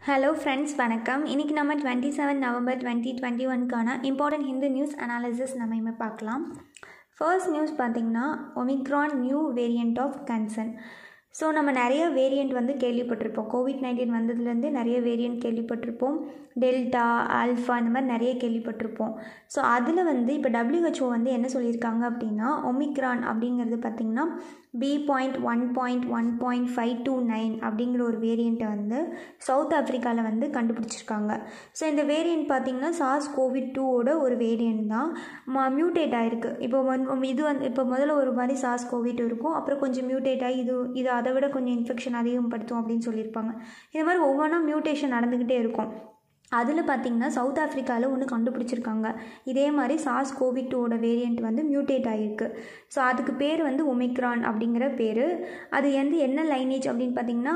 Hello friends, வணக்கம். இன்றைக்கி நம்ம 27 நவம்பர் 2021க்கான இம்பார்ட்டன்ட் ஹிந்து நியூஸ் அனாலிசிஸ் நம்ம இனிமேல் பார்க்கலாம். ஃபர்ஸ்ட் நியூஸ் பார்த்திங்கன்னா, Omicron new variant of concern. So நம்ம நிறைய வேரியண்ட் கேள்விப்பட்டிருப்போம். கோவிட்-19 வந்ததுலேருந்து நிறைய வேரியண்ட் கேள்விப்பட்டிருப்போம். டெல்டா, ஆல்ஃபா இந்த மாதிரி நிறைய கேள்விப்பட்டிருப்போம். ஸோ அதில் இப்போ WHO என்ன சொல்லியிருக்காங்க அப்படின்னா, ஒமிக்ரான் அப்படிங்கிறது பார்த்திங்கன்னா B.1.1.529 அப்படிங்கிற ஒரு வேரியண்ட்டை சவுத் ஆஃப்ரிக்காவில் கண்டுபிடிச்சிருக்காங்க. ஸோ இந்த வேரியண்ட் பார்த்திங்கன்னா SARS-CoV-2 ஒரு வேரியண்ட் தான். மியூட்டேட் ஆகிருக்கு. இப்போ முதல்ல ஒரு மாதிரி SARS-CoV-2 இருக்கும், அப்புறம் கொஞ்சம் மியூட்டேட் ஆகி இது அதை விட கொஞ்சம் இன்ஃபெக்ஷன் அதிகப்படுத்தும் அப்படின்னு சொல்லியிருப்பாங்க. இந்த மாதிரி ஒவ்வொன்றா மியூட்டேஷன் நடந்துக்கிட்டே இருக்கும். அதில் பார்த்திங்கன்னா சவுத் ஆஃப்ரிக்காவில் ஒன்று கண்டுபிடிச்சிருக்காங்க. இதே மாதிரி SARS-CoV-2 வேரியண்ட் மியூட்டேட் ஆகிருக்கு. ஸோ அதுக்கு பேர் ஒமிக்ரான் அப்படிங்கிற பேர். அது என்ன லைனேஜ் அப்படின்னு பார்த்திங்கன்னா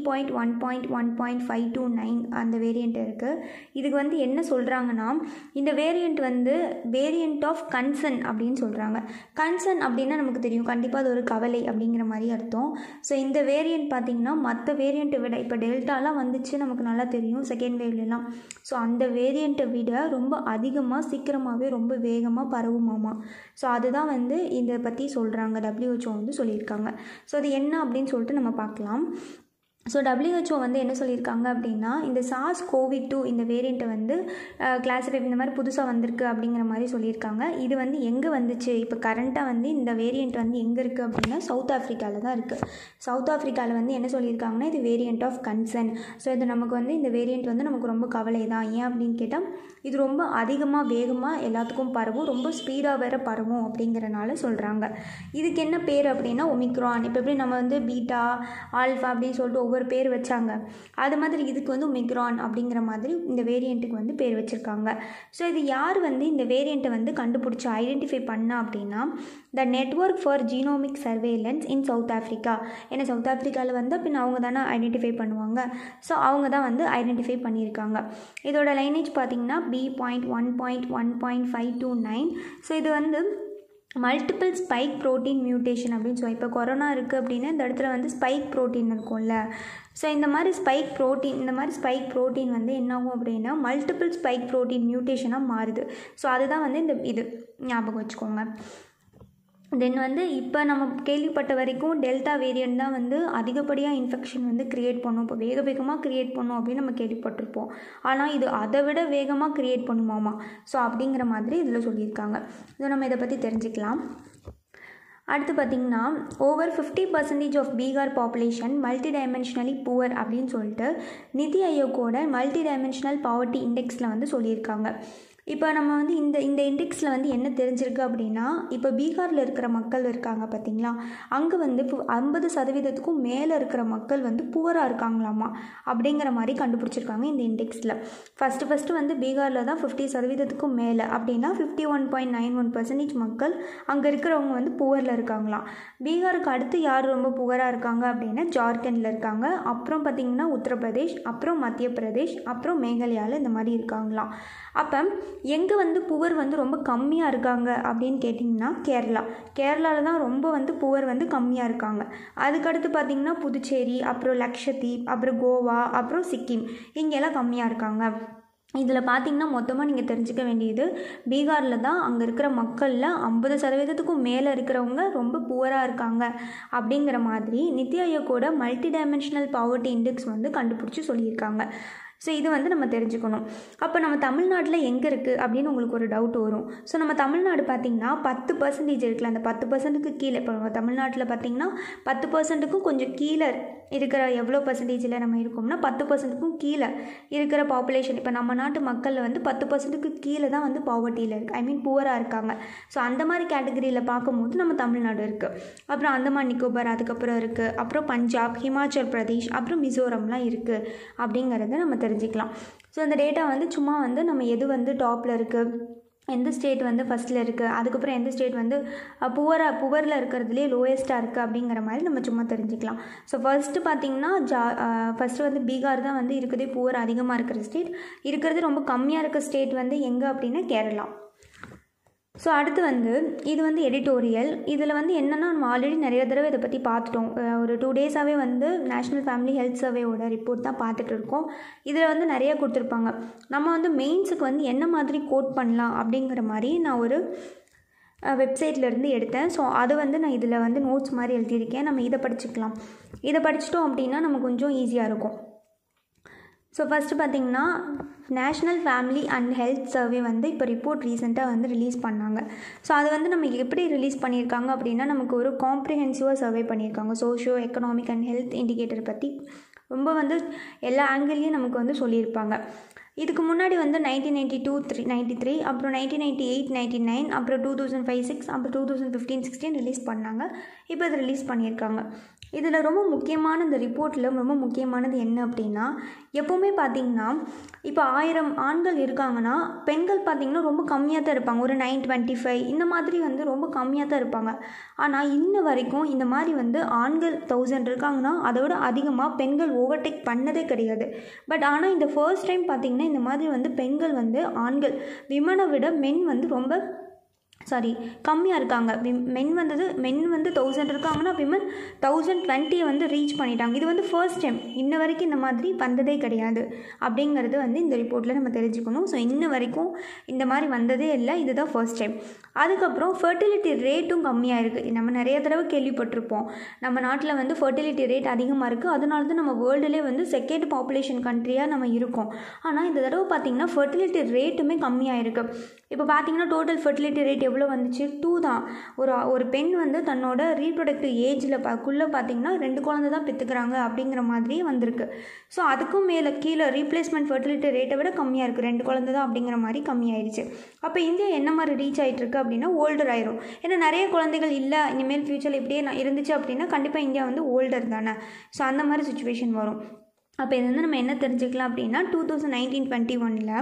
B.1.1.529 அந்த வேரியண்ட் இருக்குது. இதுக்கு என்ன சொல்கிறாங்கன்னா, இந்த வேரியண்ட் வேரியண்ட் ஆஃப் கன்சர்ன் அப்படின்னு சொல்கிறாங்க. கன்சர்ன் அப்படின்னா நமக்கு தெரியும், கண்டிப்பாக அது ஒரு கவலை அப்படிங்கிற மாதிரி அர்த்தம். ஸோ இந்த வேரியண்ட் பார்த்திங்கன்னா மற்ற வேரியண்ட்டை விட, இப்போ டெல்டாலாம் வந்துச்சு நமக்கு நல்லா தெரியும் செகண்ட் வேவ்லாம். ஸோ அந்த வேரியண்ட்டை விட ரொம்ப அதிகமாக சீக்கிரமாகவே ரொம்ப வேகமாக பரவுமாமா. ஸோ அதுதான் இதை பற்றி சொல்கிறாங்க. WHO சொல்லியிருக்காங்க. ஸோ அது என்ன அப்படின்னு சொல்லிட்டு நம்ம பார்க்கலாம். ஸோ WHO என்ன சொல்லியிருக்காங்க அப்படின்னா, இந்த SARS-CoV-2 இந்த வேரியண்ட்டை கிளாஸிஃபை இந்த மாதிரி புதுசாக வந்திருக்கு அப்படிங்கிற மாதிரி சொல்லியிருக்காங்க. இது எங்கே வந்துச்சு, இப்போ கரண்ட்டாக இந்த வேரியண்ட் எங்கே இருக்குது அப்படின்னா சவுத் ஆஃப்ரிக்காவில் தான் இருக்குது. சவுத் ஆஃப்ரிக்காவில் என்ன சொல்லியிருக்காங்கன்னா, இது வேரியண்ட் ஆஃப் கன்சர்ன். ஸோ இது நமக்கு இந்த வேரியண்ட் நமக்கு ரொம்ப கவலை தான். ஏன் அப்படின்னு கேட்டால், இது ரொம்ப அதிகமாக வேகமாக எல்லாத்துக்கும் பரவும், ரொம்ப ஸ்பீடாக வேறு பரவும் அப்படிங்கிறனால சொல்கிறாங்க. இதுக்கு என்ன பேர் அப்படின்னா ஒமிக்ரான். இப்போ எப்படி நம்ம பீட்டா, ஆல்ஃபா அப்படின்னு சொல்லிட்டு ஒவ்வொரு பேர் வச்சாங்க, அது மாதிரி இதுக்கு ஒமிக்ரான் அப்படிங்கிற மாதிரி இந்த வேரியண்ட்டுக்கு பேர் வச்சுருக்காங்க. ஸோ இது யார் இந்த வேரியண்ட்டை கண்டுபிடிச்சி ஐடென்டிஃபை பண்ணா அப்படின்னா, the network for genomic surveillance in south Africa. ஏன்னா சவுத் ஆஃப்ரிக்காவில் பின் அவங்க தானே ஐடென்டிஃபை பண்ணுவாங்க. ஸோ அவங்க தான் ஐடென்டிஃபை பண்ணியிருக்காங்க. இதோட லைனேஜ் பார்த்திங்கன்னா B.1.1.529. ஸோ இது மல்டிபிள் ஸ்பைக் ப்ரோட்டீன் மியூட்டேஷன் அப்படின்னு சொல்லி, இப்போ கொரோனா இருக்குது அப்படின்னா இந்த இடத்துல ஸ்பைக் ப்ரோட்டீன் இருக்கும்ல. ஸோ இந்த மாதிரி ஸ்பைக் ப்ரோட்டீன் என்னாகும் அப்படின்னா மல்டிபிள் ஸ்பைக் ப்ரோட்டீன் மியூட்டேஷனாக மாறுது. ஸோ அதுதான் இது ஞாபகம் வச்சுக்கோங்க. தென் இப்போ நம்ம கேள்விப்பட்ட வரைக்கும் டெல்டா வேரியண்ட் தான் அதிகப்படியாக இன்ஃபெக்ஷன் க்ரியேட் பண்ணும், இப்போ வேக வேகமாக க்ரியேட் பண்ணும் அப்படின்னு நம்ம கேள்விப்பட்டிருப்போம். ஆனால் இது அதை விட வேகமாக க்ரியேட் பண்ணுமாமா. ஸோ அப்படிங்கிற மாதிரி இதில் சொல்லியிருக்காங்க. ஸோ நம்ம இதை பற்றி தெரிஞ்சுக்கலாம். அடுத்து பார்த்திங்கன்னா, over 50% of Bihar population multi dimensionally poor அப்படின்னு சொல்லிட்டு நிதி ஆயோக்கோட மல்டி டைமென்ஷனல் பாவர்ட்டி இண்டெக்ஸில் சொல்லியிருக்காங்க. இப்போ நம்ம இந்த இண்டெக்ஸில் என்ன தெரிஞ்சிருக்கு அப்படின்னா, இப்போ பீகாரில் இருக்கிற மக்கள் இருக்காங்க பார்த்திங்களா, அங்கே 50% மேலே இருக்கிற மக்கள் புவராக இருக்காங்களாமா அப்படிங்கிற மாதிரி கண்டுபிடிச்சிருக்காங்க இந்த இண்டெக்ஸில். ஃபஸ்ட்டு பீகாரில் தான் 50% மேலே அப்படின்னா 51.91% மக்கள் அங்கே இருக்கிறவங்க புவரில் இருக்காங்களாம். பீகாருக்கு அடுத்து யார் ரொம்ப புவராக இருக்காங்க அப்படின்னா ஜார்க்கண்டில் இருக்காங்க, அப்புறம் பார்த்திங்கன்னா உத்தரப்பிரதேஷ், அப்புறம் மத்திய பிரதேஷ், அப்புறம் மேகாலயாவில் இந்த மாதிரி இருக்காங்களாம். அப்போ எங்கே புவர் ரொம்ப கம்மியாக இருக்காங்க அப்படின்னு கேட்டிங்கன்னா கேரளாவில் தான் ரொம்ப புவர் கம்மியாக இருக்காங்க. அதுக்கடுத்து பார்த்திங்கன்னா புதுச்சேரி, அப்புறம் லக்ஷதீப், அப்புறம் கோவா, அப்புறம் சிக்கிம், இங்கெல்லாம் கம்மியாக இருக்காங்க. இதில் பார்த்திங்கன்னா மொத்தமாக நீங்கள் தெரிஞ்சுக்க வேண்டியது, பீகாரில் தான் அங்கே இருக்கிற மக்களில் 50% மேலே இருக்கிறவங்க ரொம்ப புவராக இருக்காங்க அப்படிங்கிற மாதிரி நித்தி ஆயோக்கோட மல்டி டைமென்ஷனல் பாவர்ட்டி இண்டெக்ஸ் கண்டுபிடிச்சி சொல்லியிருக்காங்க. ஸோ இது நம்ம தெரிஞ்சுக்கணும். அப்போ நம்ம தமிழ்நாட்டில் எங்கே இருக்குது அப்படின்னு உங்களுக்கு ஒரு டவுட் வரும். ஸோ நம்ம தமிழ்நாடு பார்த்திங்கன்னா 10% இருக்குல்ல, அந்த 10%க்கு கீழே, இப்போ நம்ம தமிழ்நாட்டில் பார்த்திங்கன்னா 10%க்கும் கொஞ்சம் கீழே இருக்கிற எவ்வளோ பர்சன்டேஜில் நம்ம இருக்கோம்னா 10%க்கும் கீழே இருக்கிற பாப்புலேஷன், இப்போ நம்ம நாட்டு மக்களில் 10%க்கு கீழே தான் பாவர்ட்டியில் இருக்குது, புவராக இருக்காங்க. ஸோ அந்த மாதிரி கேட்டகரியில் பார்க்கும்போது நம்ம தமிழ்நாடு இருக்குது, அப்புறம் அந்தமான் நிக்கோபார் அதுக்கப்புறம் இருக்குது, அப்புறம் பஞ்சாப், ஹிமாச்சல் பிரதேஷ், அப்புறம் மிசோரம்லாம் இருக்குது அப்படிங்கிறத நம்ம தெரிஞ்சுக்கலாம். ஸோ அந்த டேட்டா சும்மா நம்ம எது டாப்பில் இருக்குது, எந்த ஸ்டேட் ஃபஸ்ட்டில் இருக்குது, அதுக்கப்புறம் எந்த ஸ்டேட் புவரில் இருக்கிறதுலே லோயஸ்ட்டாக இருக்குது அப்படிங்கிற மாதிரி நம்ம சும்மா தெரிஞ்சுக்கலாம். ஸோ ஃபஸ்ட்டு பார்த்திங்கன்னா ஃபஸ்ட்டு பீகார் தான் இருக்கிறதே புவர் அதிகமாக இருக்கிற ஸ்டேட். இருக்கிறது ரொம்ப கம்மியாக இருக்கிற ஸ்டேட் எங்கே அப்படின்னா கேரளா. ஸோ அடுத்து வந்து இது வந்து எடிட்டோரியல். இதில் வந்து என்னென்னா நம்ம ஆல்ரெடி நிறைய தடவை இதை பற்றி பார்த்துட்டோம். ஒரு 2 டேஸாகவே வந்து நேஷ்னல் ஃபேமிலி ஹெல்த் சர்வேயோட ரிப்போர்ட் தான் பார்த்துட்டு இருக்கோம். இதில் வந்து நிறைய கொடுத்துருப்பாங்க. நம்ம வந்து மெயின்ஸுக்கு வந்து என்ன மாதிரி கோட் பண்ணலாம் அப்படிங்கிற மாதிரி நான் ஒரு வெப்சைட்லேருந்து எடுத்தேன். ஸோ அது வந்து நான் இதில் வந்து நோட்ஸ் மாதிரி எழுதியிருக்கேன். நம்ம இதை படிச்சுக்கலாம். இதை படிச்சிட்டோம் அப்படின்னா நமக்கு கொஞ்சம் ஈஸியாக இருக்கும். ஸோ ஃபஸ்ட்டு பார்த்திங்கன்னா national family and health survey வந்து இப்போ ரிப்போர்ட் ரீசெண்டாக வந்து ரிலீஸ் பண்ணாங்க. ஸோ அது வந்து நம்ம எப்படி ரிலீஸ் பண்ணியிருக்காங்க அப்படின்னா நமக்கு ஒரு காம்ப்ரிஹென்சிவாக சர்வே பண்ணியிருக்காங்க. Socio economic and health indicator பற்றி ரொம்ப வந்து எல்லா ஆங்கிள்லேயும் நமக்கு வந்து சொல்லியிருப்பாங்க. இதுக்கு முன்னாடி வந்து 1992 93, அப்புறம் 1998 99, அப்புறம் 2005 6, அப்புறம் 2015 16 ரிலீஸ் பண்ணாங்க. இப்போ இது ரிலீஸ் பண்ணியிருக்காங்க. இதில் ரொம்ப முக்கியமான இந்த ரிப்போர்ட்டில் ரொம்ப முக்கியமானது என்ன அப்படின்னா, எப்போவுமே பார்த்திங்கன்னா இப்போ 1000 ஆண்கள் இருக்காங்கன்னா பெண்கள் பார்த்திங்கன்னா ரொம்ப கம்மியாக தான் இருப்பாங்க. ஒரு 925 இந்த மாதிரி வந்து ரொம்ப கம்மியாக தான் இருப்பாங்க. ஆனால் இன்ன வரைக்கும் இந்த மாதிரி வந்து ஆண்கள் 1000 இருக்காங்கன்னா அதை விட அதிகமாக பெண்கள் ஓவர்டேக் பண்ணதே கிடையாது. பட் ஆனால் இந்த ஃபர்ஸ்ட் டைம் பார்த்திங்கன்னா இந்த மாதிரி வந்து பெண்கள் வந்து ஆண்கள் விமனை விட மென் வந்து ரொம்ப கம்மியாக இருக்காங்க. மென் வந்து 1000 இருக்காங்கன்னா விமன் 1020 வந்து ரீச் பண்ணிட்டாங்க. இது வந்து ஃபர்ஸ்ட் டைம். இன்ன வரைக்கும் இந்த மாதிரி வந்ததே கிடையாது அப்படிங்கிறது வந்து இந்த ரிப்போர்ட்டில் நம்ம தெரிஞ்சுக்கணும். ஸோ இன்ன வரைக்கும் இந்த மாதிரி வந்ததே இல்லை. இதுதான் ஃபர்ஸ்ட் டைம். அதுக்கப்புறம் ஃபர்டிலிட்டி ரேட்டும் கம்மியாக இருக்குது. நம்ம நிறைய தடவை கேள்விப்பட்டிருப்போம். நம்ம நாட்டில் வந்து ஃபர்டிலிட்டி ரேட் அதிகமாக இருக்குது. அதனால தான் நம்ம வேர்ல்டுலேயே வந்து செகண்ட் பாப்புலேஷன் கண்ட்ரியாக நம்ம இருக்கோம். ஆனால் இந்த தடவை பார்த்திங்கன்னா ஃபர்டிலிட்டி ரேட்டுமே கம்மியாக இருக்குது. இப்போ பார்த்திங்கன்னா டோட்டல் ஃபர்டிலிட்டி ரேட் எவ்வளோ வந்துச்சு? 2 தான். ஒரு பெண் வந்து தன்னோட ரீப்ரொடக்டிவ் ஏஜில் பார்த்திங்கன்னா 2 குழந்தை தான் பெற்றுக்கிறாங்க அப்படிங்கிற மாதிரியே வந்திருக்கு. ஸோ அதுக்கும் கீழே ரீப்ளேஸ்மெண்ட் ஃபர்டிலிட்டி ரேட்டை விட கம்மியாக இருக்குது. 2 குழந்தை தான் அப்படிங்கிற மாதிரி கம்மியாயிடுச்சு. அப்போ இந்தியா என்ன மாதிரி ரீச் ஆகிட்டுருக்கு அப்படின்னா ஓல்டர் ஆயிரும். ஏன்னா நிறைய குழந்தைகள் இல்லை, இனிமேல் ஃப்யூச்சரில் இப்படியே இருந்துச்சு அப்படின்னா கண்டிப்பாக இந்தியா வந்து ஓல்டர் தானே. ஸோ அந்த மாதிரி சுச்சுவேஷன் வரும். அப்போ இது வந்து நம்ம என்ன தெரிஞ்சுக்கலாம் அப்படின்னா 2019-21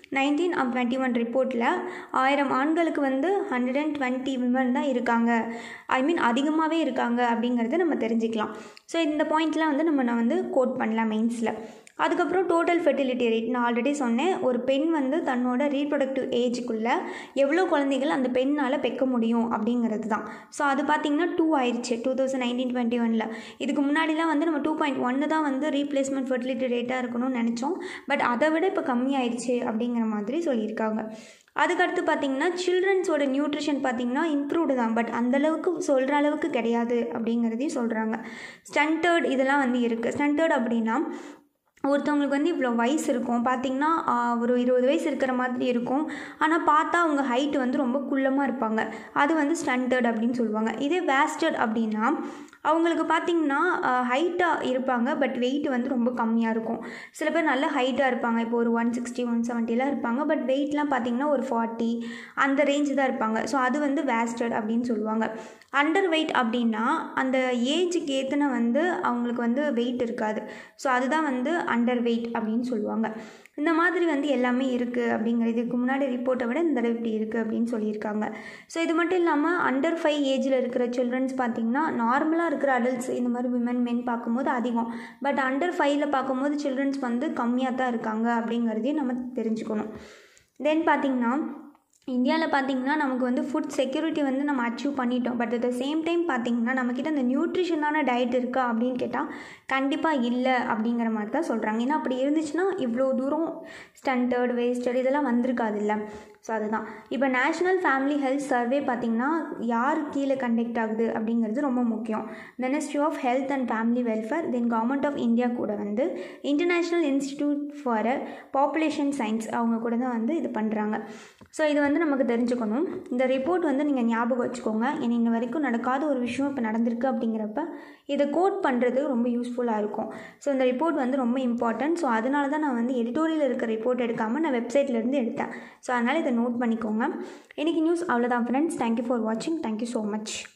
19-21 ரிப்போர்ட்டில் 1000 ஆண்களுக்கு வந்து 120 விமன் தான் இருக்காங்க. அதிகமாகவே இருக்காங்க அப்படிங்கிறத நம்ம தெரிஞ்சுக்கலாம். ஸோ இந்த பாயிண்ட்லாம் வந்து நான் வந்து கோட் பண்ணலாம் மெயின்ஸில். அதுக்கப்புறம் டோட்டல் ஃபெர்டிலிட்டி ரேட் நான் ஆல்ரெடி சொன்னேன். ஒரு பெண் வந்து தன்னோட ரீப்ரொடக்டிவ் ஏஜுக்குள்ளே எவ்வளோ குழந்தைகள் அந்த பெண்ணால் பெக்க முடியும் அப்படிங்கிறது தான். ஸோ அது பார்த்திங்கன்னா 2 ஆயிடுச்சு 2019-21. இதுக்கு முன்னாடிலாம் வந்து நம்ம 2.1 தான் வந்து ரீப்ளேஸ்மெண்ட் ஃபெர்டிலிட்டி ரேட்டாக இருக்கணும்னு நினச்சோம். பட் அதை விட இப்போ கம்மியாயிடுச்சு அப்படிங்கிற மாதிரி சொல்லியிருக்காங்க. அதுக்கடுத்து பார்த்திங்கன்னா சில்ட்ரன்ஸோட நியூட்ரிஷன் பார்த்திங்கன்னா இம்ப்ரூவ்டு தான். பட் அந்தளவுக்கு சொல்கிற அளவுக்கு கிடையாது அப்படிங்கிறதையும் சொல்கிறாங்க. ஸ்டண்டர்ட் இதெல்லாம் வந்து இருக்குது. ஸ்டண்டர்ட் அப்படின்னா ஒருத்தவங்களுக்கு வந்து இவ்வளோ வயசு இருக்கும், பார்த்திங்கன்னா ஒரு 20 வயசு இருக்கிற மாதிரி இருக்கும். ஆனால் பார்த்தா அவங்க ஹைட்டு வந்து ரொம்ப குள்ளமாக இருப்பாங்க. அது வந்து ஸ்டண்டர்ட் அப்படின்னு சொல்லுவாங்க. இதே வேஸ்டர்ட் அப்படின்னா அவங்களுக்கு பார்த்திங்கன்னா ஹைட்டாக இருப்பாங்க, பட் வெயிட் வந்து ரொம்ப கம்மியாக இருக்கும். சில பேர் நல்ல ஹைட்டாக இருப்பாங்க, இப்போ ஒரு 160 170 இருப்பாங்க. பட் வெயிட்லாம் பார்த்திங்கன்னா ஒரு 40 அந்த ரேஞ்சு தான் இருப்பாங்க. ஸோ அது வந்து வேஸ்டர்ட் அப்படின்னு சொல்லுவாங்க. அண்டர் வெயிட் அப்படின்னா அந்த ஏஜுக்கு ஏற்றின வந்து அவங்களுக்கு வந்து வெயிட் இருக்காது. ஸோ அதுதான் வந்து அண்டர் வெயிட் அப்படின்னு சொல்லுவாங்க. இந்த மாதிரி வந்து எல்லாமே இருக்குது அப்படிங்கிறது இதுக்கு முன்னாடி ரிப்போர்ட்டை விட இந்த தடவை இப்படி இருக்குது அப்படின்னு சொல்லியிருக்காங்க. ஸோ இது மட்டும் இல்லாமல் அண்டர் 5 ஏஜில் இருக்கிற சில்ட்ரன்ஸ் பார்த்திங்கன்னா நார்மலாக இருக்கிற அடல்ட்ஸ் இந்த மாதிரி விமன் மென் பார்க்கும்போது அதிகம். பட் அண்டர் 5ல் பார்க்கும்போது சில்ட்ரன்ஸ் வந்து கம்மியாக தான் இருக்காங்க அப்படிங்கிறதையும் நம்ம தெரிஞ்சுக்கணும். தென் பார்த்திங்கன்னா இந்தியாவில் பார்த்திங்கன்னா நமக்கு வந்து ஃபுட் செக்யூரிட்டி வந்து நம்ம அச்சீவ் பண்ணிட்டோம். But at the same time பார்த்திங்கன்னா நம்மக்கிட்ட அந்த நியூட்ரிஷனான டயட் இருக்கா அப்படின்னு கேட்டால் கண்டிப்பாக இல்லை அப்படிங்கிற மாதிரி தான் சொல்கிறாங்க. ஏன்னா அப்படி இருந்துச்சுன்னா இவ்வளோ தூரம் ஸ்டண்டர்ட் வேஸ்டட் இதெல்லாம் வந்திருக்காது இல்லை. ஸோ அதுதான் இப்போ நேஷ்னல் ஃபேமிலி ஹெல்த் சர்வே பார்த்திங்கன்னா யார் கீழே கண்டக்ட் ஆகுது அப்படிங்கிறது ரொம்ப முக்கியம். Ministry of health and family welfare, then government of India கூட வந்து international institute for population science அவங்க கூட தான் வந்து இது பண்ணுறாங்க. ஸோ இது வந்து நமக்கு தெரிஞ்சுக்கணும். இந்த ரிப்போர்ட் வந்து நீங்கள் ஞாபகம் வச்சுக்கோங்க. ஏன்னா இன்ன வரைக்கும் நடக்காத ஒரு விஷயம் இப்போ நடந்திருக்கு அப்படிங்கிறப்ப இதை கோட் பண்ணுறது ரொம்ப யூஸ்ஃபுல்லாக இருக்கும். ஸோ இந்த ரிப்போர்ட் வந்து ரொம்ப இம்பார்ட்டன்ட். ஸோ அதனால தான் நான் வந்து எடிட்டோரியல் இருக்க ரிப்போர்ட் எடுக்காமல் நான் வெப்சைட்லேருந்து எடுத்தேன். ஸோ அதனால் இதை நோட் பண்ணிக்கோங்க. இன்றைக்கி நியூஸ் அவ்வளோதான் ஃப்ரெண்ட்ஸ். தேங்க்யூ ஃபார் வாட்சிங். Thank you so much.